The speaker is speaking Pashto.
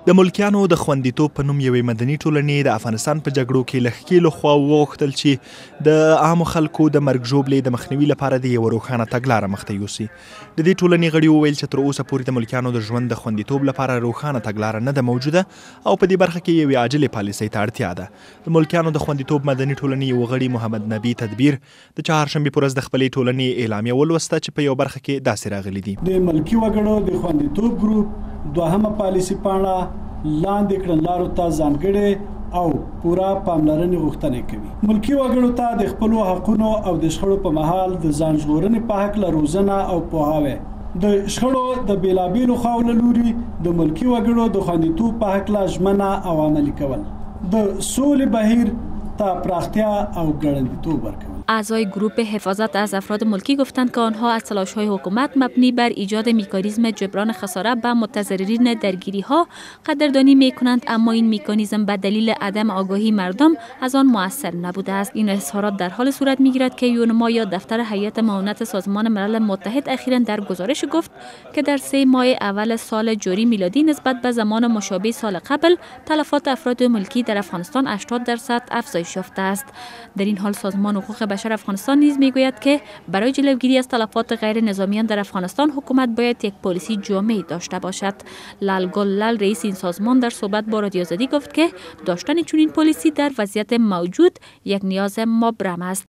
د ملکیانو د خوندیتوب په نوم یوې مدني ټولنې د افغانستان په جګړو کې له ښکېلو خواوو وغوښتل چې د عامو خلکو د مرګ ژوبلې د مخنیوي لپاره د یوه روښانه تګلاره مخته یوسي. د دې ټولنې غړي وویل چې تر اوسه پورې د ملکیانو د ژوند د خوندیتوب لپاره روښانه تګلاره نه ده موجوده او په دې برخه کې یوې عاجلې پالیسۍ ته اړتیا ده. د ملکیانو د خوندیتوب مدني ټولنې یو غړي محمد نبي تدبیر د چهارشنبې په ورځ د خپلې ټولنې اعلامیه ولوسته چې په یو برخه کې داسې راغلي دي: د ملکي وګړو د خوندیتوب ګروپ دوهمه پالیسي پاڼه لاندې کړنلارو ته ځانګړې او پوره پاملرنې غوښتنه کوي. ملکي وګړو ته د خپلو حقونو او د شخړو په مهال د ځان ژغورنې په هکله روزنه او پوهاوی، د شخړو د بیلابیلو خواو له لوري د ملکي وګړو د خوندیتوب په هکله ژمنه او عملي کول، د سولې بهیر ته پراختیا او ګړندیتوب ورکول. اعضای گروپ حفاظت از افراد ملکی گفتند که آنها از تلاش‌های حکومت مبنی بر ایجاد مکانیزم جبران خساره به متضررین درگیری‌ها قدردانی می‌کنند، اما این مکانیزم به دلیل عدم آگاهی مردم از آن مؤثر نبوده است. این اظهارات در حال صورت می‌گیرد که یونما یا دفتر هیئت معاونت سازمان ملل متحد اخیراً در گزارش گفت که در 3 ماه اول سال جاری میلادی نسبت به زمان مشابه سال قبل تلفات افراد ملکی در افغانستان 80% افزایش یافته است. در این حال سازمان حقوق بشر افغانستان نیز میگوید که برای جلوگیری از تلفات غیر نظامیان در افغانستان حکومت باید یک پلیسی جامع داشته باشد. لال گلال رئیس این سازمان در صحبت با رادیو آزادی گفت که داشتن چنین پلیسی در وضعیت موجود یک نیاز مبرم است.